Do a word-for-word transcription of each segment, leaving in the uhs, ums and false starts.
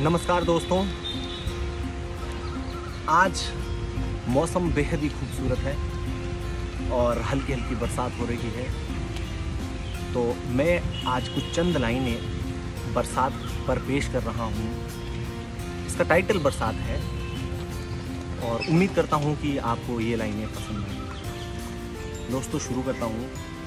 नमस्कार दोस्तों, आज मौसम बेहद ही खूबसूरत है और हल्की हल्की बरसात हो रही है। तो मैं आज कुछ चंद लाइनें बरसात पर पेश कर रहा हूँ। इसका टाइटल बरसात है और उम्मीद करता हूँ कि आपको ये लाइनें पसंद आएंगी। दोस्तों शुरू करता हूँ।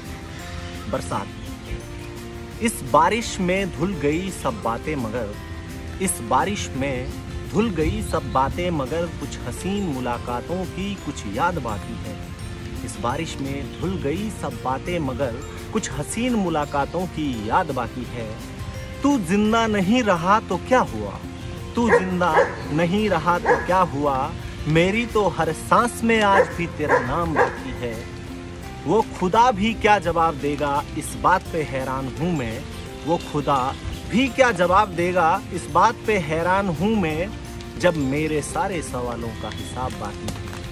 बरसात। इस बारिश में धुल गई सब बातें मगर इस बारिश में धुल गई सब बातें मगर कुछ हसीन मुलाकातों की कुछ याद बाकी है। इस बारिश में धुल गई सब बातें मगर कुछ हसीन मुलाकातों की याद बाकी है। तू जिंदा नहीं रहा तो क्या हुआ, तू जिंदा नहीं रहा तो क्या हुआ, मेरी तो हर सांस में आज भी तेरा नाम बाकी है। वो खुदा भी क्या जवाब देगा इस बात पे हैरान हूँ मैं, वो खुदा भी क्या जवाब देगा इस बात पे हैरान हूँ मैं, जब मेरे सारे सवालों का हिसाब बाकी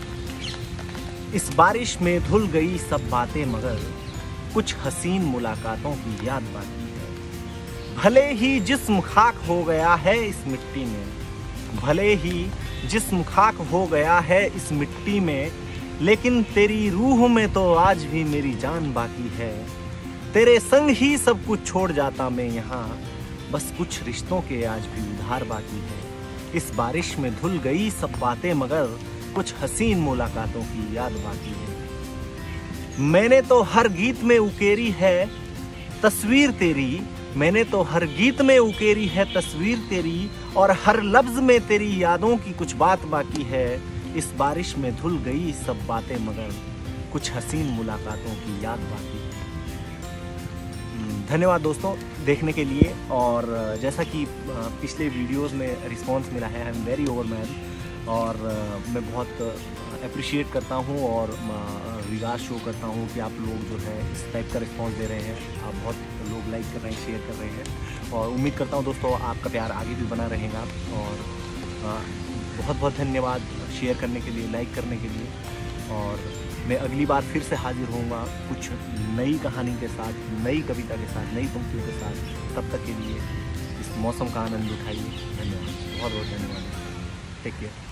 है। इस बारिश में धुल गई सब बातें मगर कुछ हसीन मुलाकातों की याद बाकी है। भले ही जिस्म खाक हो गया है इस मिट्टी में, भले ही जिस्म खाक हो गया है इस मिट्टी में, लेकिन तेरी रूह में तो आज भी मेरी जान बाकी है। तेरे संग ही सब कुछ छोड़ जाता मैं यहाँ, बस कुछ रिश्तों के आज भी उधार बाकी है। इस बारिश में धुल गई सब बातें मगर कुछ हसीन मुलाकातों की याद बाकी है। मैंने तो हर गीत में उकेरी है तस्वीर तेरी, मैंने तो हर गीत में उकेरी है तस्वीर तेरी, और हर लफ्ज में तेरी यादों की कुछ बात बाकी है। इस बारिश में धुल गई सब बातें मगर कुछ हसीन मुलाकातों की याद बाकी है। धन्यवाद दोस्तों देखने के लिए। और जैसा कि पिछले वीडियोस में रिस्पांस मिला है, आई एम वेरी ओवरमैन, और मैं बहुत अप्रिशिएट करता हूं और रिगार्ड शो करता हूं कि आप लोग जो है इस टाइप का रिस्पांस दे रहे हैं। आप बहुत लोग लाइक कर रहे हैं, शेयर कर रहे हैं, और उम्मीद करता हूं दोस्तों आपका प्यार आगे भी बना रहेगा। और बहुत बहुत धन्यवाद शेयर करने के लिए, लाइक करने के लिए। और मैं अगली बार फिर से हाजिर होऊंगा कुछ नई कहानी के साथ, नई कविता के साथ, नई पंक्तियों के साथ। तब तक के लिए इस मौसम का आनंद उठाइए। धन्यवाद, बहुत बहुत धन्यवाद। Take care.